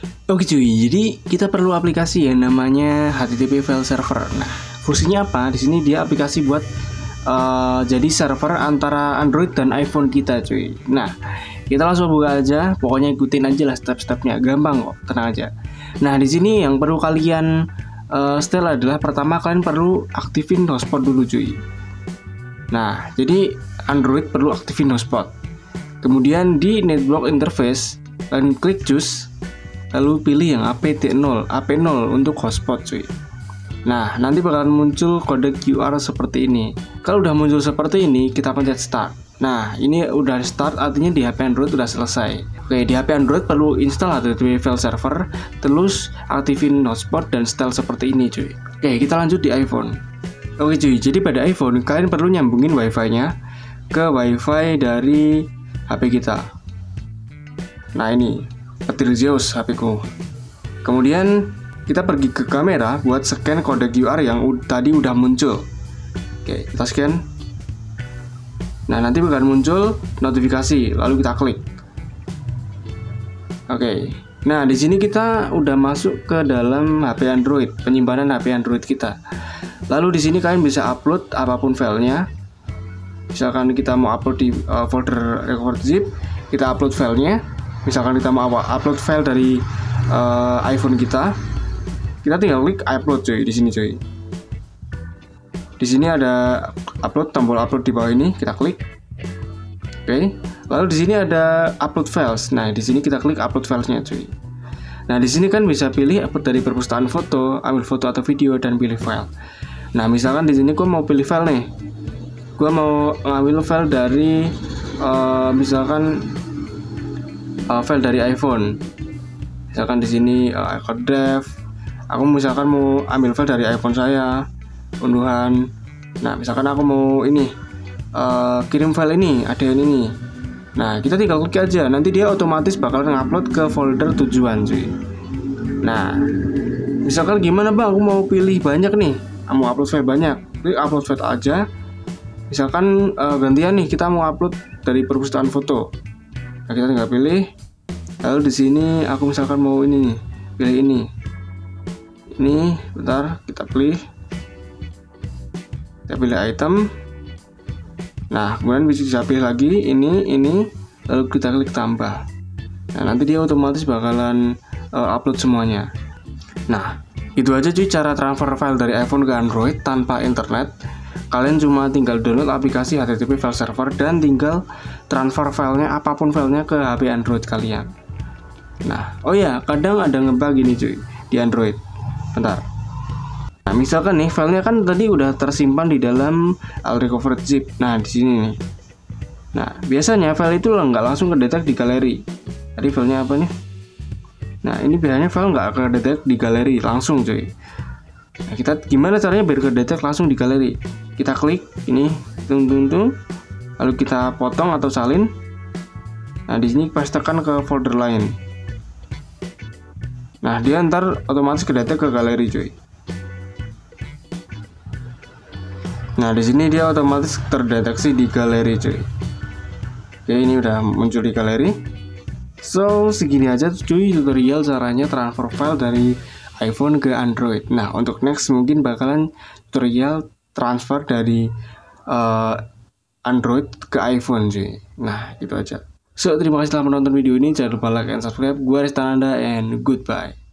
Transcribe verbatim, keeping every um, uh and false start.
Oke cuy, jadi kita perlu aplikasi yang namanya H T T P File Server. Nah, fungsinya apa? Di sini dia aplikasi buat uh, jadi server antara Android dan iPhone kita cuy. Nah, kita langsung buka aja. Pokoknya ikutin aja lah step-stepnya, gampang kok, tenang aja. Nah, di sini yang perlu kalian uh, setel adalah pertama kalian perlu aktifin hotspot dulu cuy. Nah, jadi Android perlu aktifin hotspot. Kemudian di network interface kalian klik choose, lalu pilih yang A P T nol, A P nol untuk hotspot cuy. Nah, nanti bakalan muncul kode Q R seperti ini. Kalau udah muncul seperti ini, kita pencet start. Nah, ini udah start, artinya di H P Android udah selesai. Oke, di H P Android perlu install H T T P File Server, terus aktifin hotspot dan setel seperti ini cuy. Oke, kita lanjut di iPhone. Oke cuy, jadi pada iPhone kalian perlu nyambungin WiFi-nya ke WiFi dari H P kita. Nah, ini petir Zeus H P ku. Kemudian kita pergi ke kamera buat scan kode Q R yang tadi udah muncul. Oke, kita scan. Nah, nanti bakal muncul notifikasi, lalu kita klik. Oke. Nah, di sini kita udah masuk ke dalam H P Android, penyimpanan H P Android kita. Lalu di sini kalian bisa upload apapun filenya. Misalkan kita mau upload di uh, folder recovered zip, kita upload filenya. Misalkan kita mau upload file dari uh, iPhone kita, kita tinggal klik upload cuy di sini cuy. Di sini ada upload, tombol upload di bawah ini, kita klik. Oke. Lalu di sini ada upload files. Nah, di sini kita klik upload filesnya cuy. Nah, di sini kan bisa pilih upload dari perpustakaan foto, ambil foto atau video dan pilih file. Nah, misalkan di sini gua mau pilih file nih. Gua mau ngambil file dari uh, misalkan uh, file dari iPhone. Misalkan di sini uh, iCloud Drive. Aku misalkan mau ambil file dari iPhone saya, unduhan. Nah, misalkan aku mau ini uh, kirim file ini, ada yang ini. Nah, kita tinggal klik aja. Nanti dia otomatis bakal ngupload ke folder tujuan cuy. Nah, misalkan gimana bang, aku mau pilih banyak nih, mau upload file banyak, klik upload file aja. Misalkan uh, gantian nih, kita mau upload dari perpustakaan foto. Nah, kita tinggal pilih. Lalu di sini aku misalkan mau ini nih, pilih ini. Ini, bentar, kita pilih. Kita pilih item. Nah, kemudian bisa pilih lagi ini, ini, lalu kita klik tambah. Nah, nanti dia otomatis bakalan uh, upload semuanya. Nah, itu aja cuy cara transfer file dari iPhone ke Android tanpa internet. Kalian cuma tinggal download aplikasi H T T P File Server dan tinggal transfer filenya, apapun filenya, ke H P Android kalian. Nah, oh ya, kadang ada ngebug gini cuy di Android. Bentar. Nah, misalkan nih filenya kan tadi udah tersimpan di dalam recovered zip. Nah, di sini nih. Nah, biasanya file itu nggak langsung kedetek di galeri. Tadi filenya apa nih? Nah, ini biasanya file nggak kedetek di galeri langsung cuy. Nah, kita gimana caranya biar kedetek langsung di galeri? Kita klik ini, tung tung tung, lalu kita potong atau salin. Nah, di sini pastekan ke folder lain. Nah, dia ntar otomatis kedetek ke galeri cuy. Nah, di sini dia otomatis terdeteksi di galeri cuy. Oke, ini udah muncul di galeri. So, segini aja cuy tutorial caranya transfer file dari iPhone ke Android. Nah, untuk next mungkin bakalan tutorial transfer dari uh, Android ke iPhone cuy. Nah, gitu aja. So, terima kasih telah menonton video ini. Jangan lupa like and subscribe. Gue Restananda and goodbye.